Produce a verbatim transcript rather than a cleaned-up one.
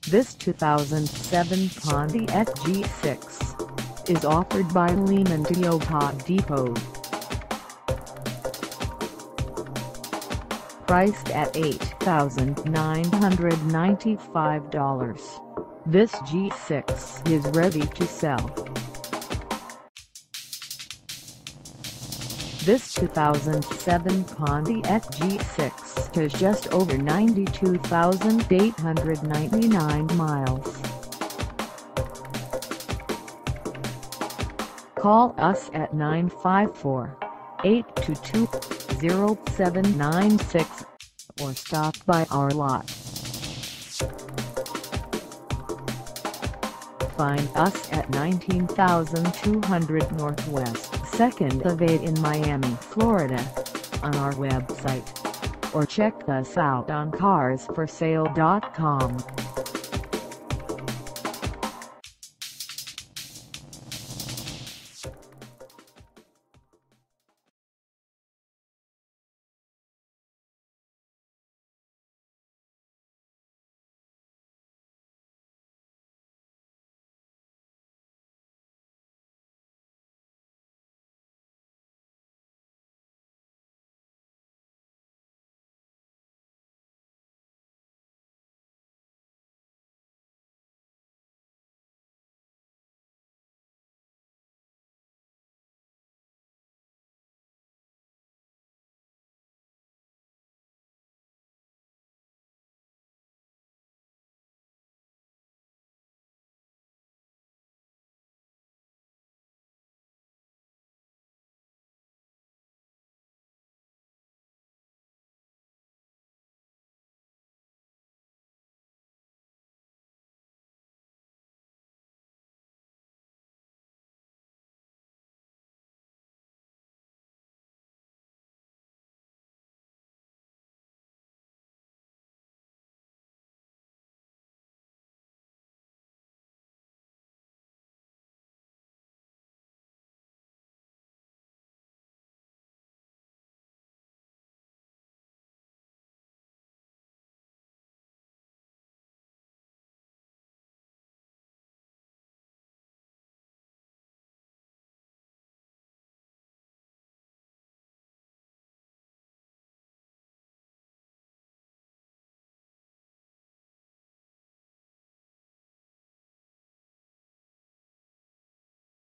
This two thousand seven Pontiac G six is offered by Lehman Toyota Depot. Priced at eight thousand nine hundred ninety-five dollars, this G six is ready to sell. This two thousand seven Pontiac G six has just over ninety-two thousand eight hundred ninety-nine miles. Call us at nine five four, eight two two, zero seven nine six or stop by our lot. Find us at nineteen thousand two hundred Northwest second Avenue in Miami, Florida, on our website, or check us out on cars for sale dot com.